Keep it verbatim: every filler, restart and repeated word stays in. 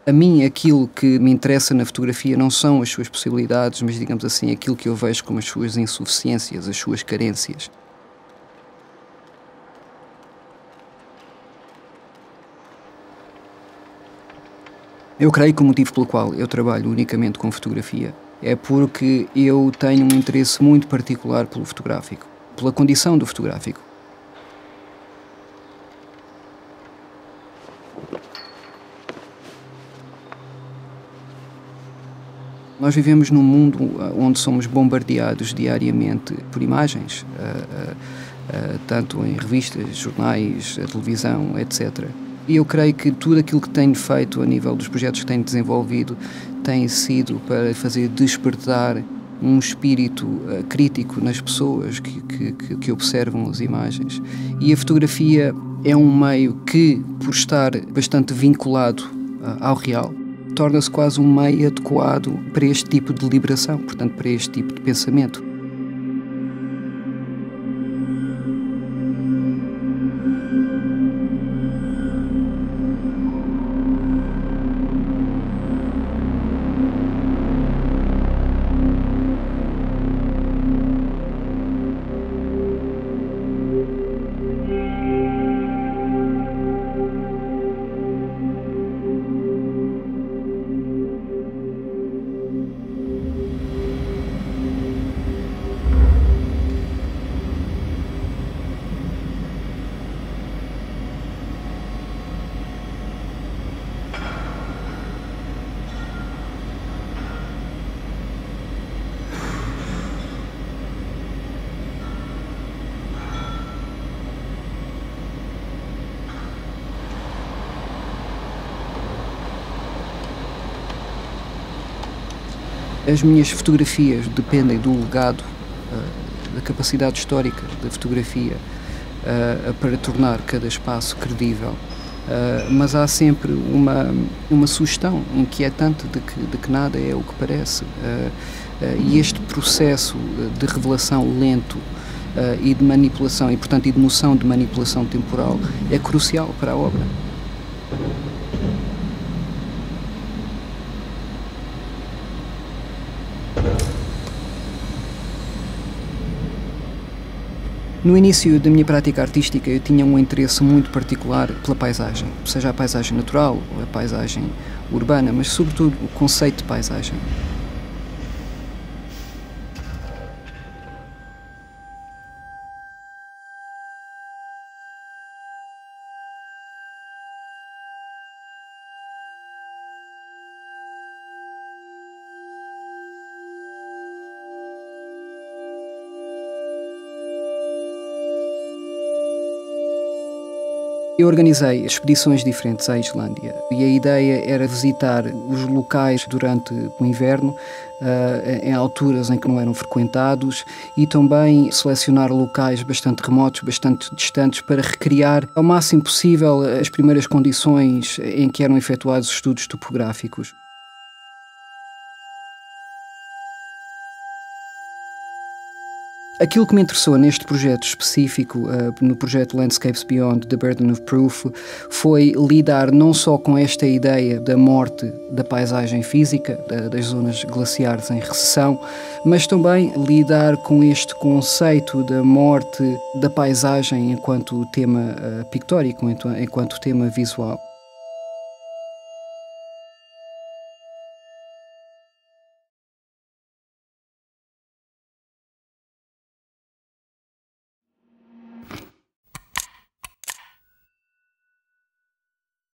A mim, aquilo que me interessa na fotografia não são as suas possibilidades, mas, digamos assim, aquilo que eu vejo como as suas insuficiências, as suas carências. Eu creio que o motivo pelo qual eu trabalho unicamente com fotografia é porque eu tenho um interesse muito particular pelo fotográfico, pela condição do fotográfico. Nós vivemos num mundo onde somos bombardeados diariamente por imagens, uh, uh, uh, tanto em revistas, jornais, televisão, etcétera. E eu creio que tudo aquilo que tenho feito a nível dos projetos que tenho desenvolvido tem sido para fazer despertar um espírito uh, crítico nas pessoas que, que, que observam as imagens. E a fotografia é um meio que, por estar bastante vinculado uh, ao real, torna-se quase um meio adequado para este tipo de liberação, portanto, para este tipo de pensamento. As minhas fotografias dependem do legado, uh, da capacidade histórica da fotografia uh, para tornar cada espaço credível, uh, mas há sempre uma, uma sugestão inquietante de que, de que nada é o que parece. Uh, uh, e este processo de revelação lento uh, e de manipulação, e portanto e de noção de manipulação temporal, é crucial para a obra. No início da minha prática artística eu tinha um interesse muito particular pela paisagem, seja a paisagem natural ou a paisagem urbana, mas sobretudo o conceito de paisagem. Eu organizei expedições diferentes à Islândia e a ideia era visitar os locais durante o inverno, uh, em alturas em que não eram frequentados, e também selecionar locais bastante remotos, bastante distantes, para recriar ao máximo possível as primeiras condições em que eram efetuados estudos topográficos. Aquilo que me interessou neste projeto específico, uh, no projeto Landscapes Beyond the Burden of Proof, foi lidar não só com esta ideia da morte da paisagem física, da, das zonas glaciares em recessão, mas também lidar com este conceito da morte da paisagem enquanto tema uh, pictórico, enquanto, enquanto tema visual.